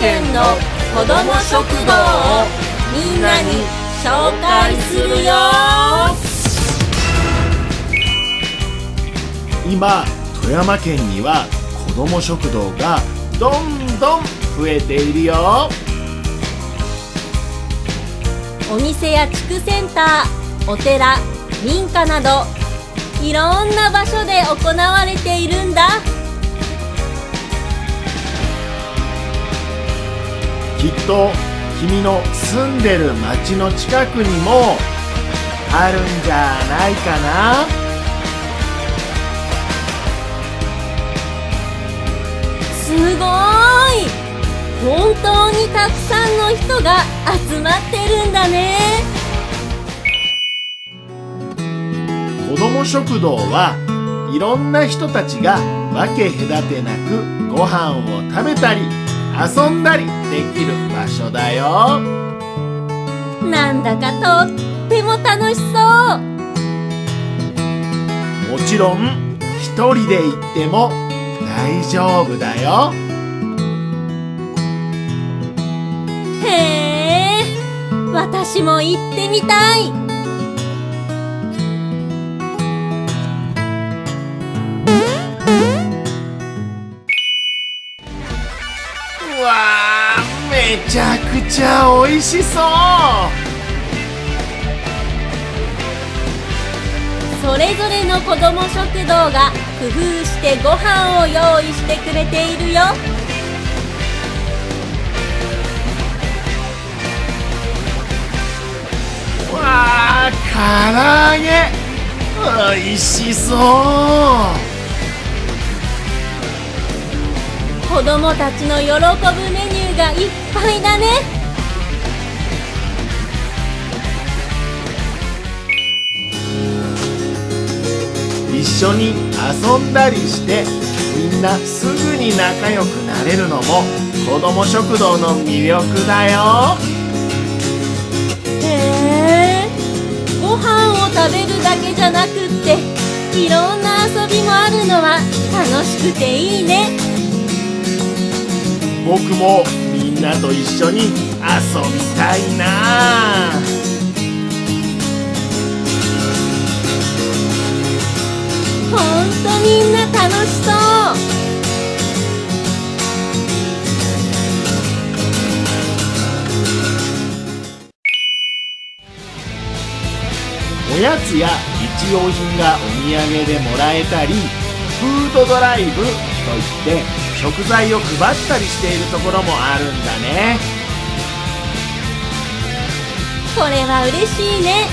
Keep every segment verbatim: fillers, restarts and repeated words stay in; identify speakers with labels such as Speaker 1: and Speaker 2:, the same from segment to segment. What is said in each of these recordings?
Speaker 1: 県の子ども食堂をみんなに紹介するよ。
Speaker 2: 今富山県には子ども食堂がどんどん増えているよ。
Speaker 1: お店や地区センター、お寺、民家などいろんな場所で行われているんだ。
Speaker 2: きっと君の住んでる町の近くにもあるんじゃないかな。
Speaker 1: すごーい！本当にたくさんの人が集まってるんだね。
Speaker 2: 子ども食堂はいろんな人たちが分け隔てなくご飯を食べたり遊んだりできる場所だよ。
Speaker 1: なんだかとっても楽しそう。
Speaker 2: もちろん一人で行っても大丈夫だよ。
Speaker 1: へえ、私も行ってみたい。
Speaker 2: うわー、めちゃくちゃおいしそう。
Speaker 1: それぞれの子ども食堂が工夫してご飯を用意してくれているよ。
Speaker 2: わー、唐揚げおいしそう。
Speaker 1: 子どもたちの喜ぶメニューがいっぱいだね。
Speaker 2: 一緒に遊んだりしてみんなすぐに仲良くなれるのも子ども食堂の魅力だよ。
Speaker 1: へえ、ご飯を食べるだけじゃなくっていろんな遊びもあるのは楽しくていいね。
Speaker 2: 僕もみんなと一緒に遊びたいな。
Speaker 1: ほんとみんな楽しそう。
Speaker 2: おやつや日用品がお土産でもらえたり、フードドライブといって食材を配ったりしているところもあるんだね。
Speaker 1: これは嬉しいね。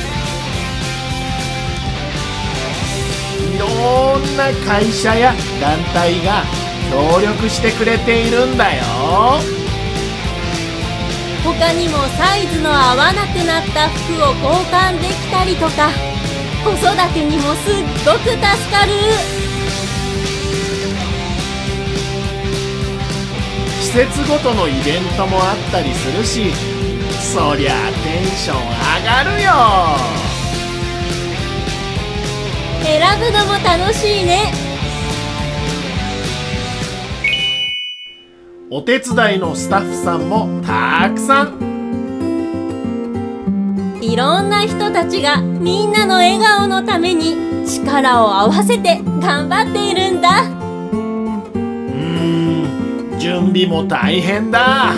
Speaker 2: いろんな会社や団体が協力してくれているんだよ。
Speaker 1: 他にもサイズの合わなくなった服を交換できたりとか、子育てにもすっごく助かる。
Speaker 2: 季節ごとのイベントもあったりするし、そりゃテンション上がるよ。
Speaker 1: 選ぶのも楽しいね。
Speaker 2: お手伝いのスタッフさんもたくさん。
Speaker 1: いろんな人たちがみんなの笑顔のために力を合わせて頑張っているんだ。
Speaker 2: うーん、準備も大変だ。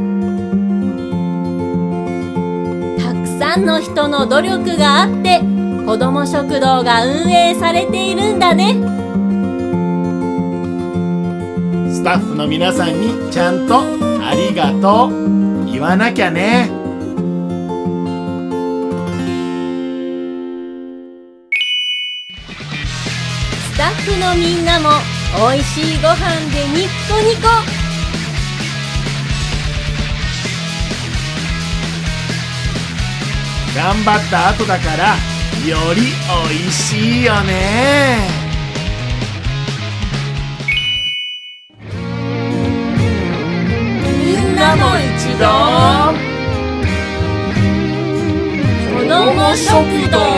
Speaker 1: たくさんの人の努力があって子ども食堂が運営されているんだね。
Speaker 2: スタッフの皆さんにちゃんとありがとう言わなきゃね。
Speaker 1: スタッフのみんなもおいしいご飯でニッコニコ。
Speaker 2: 頑張った後だからよりおいしいよね。
Speaker 1: みんなも一度子ども食堂